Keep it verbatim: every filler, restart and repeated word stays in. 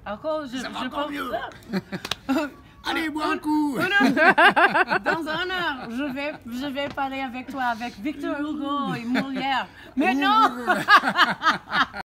Encore, je, Ça va je encore pense- mieux. Allez, bois un coup. Dans un heure, je vais, je vais parler avec toi, avec Victor Hugo et Molière. Mais non!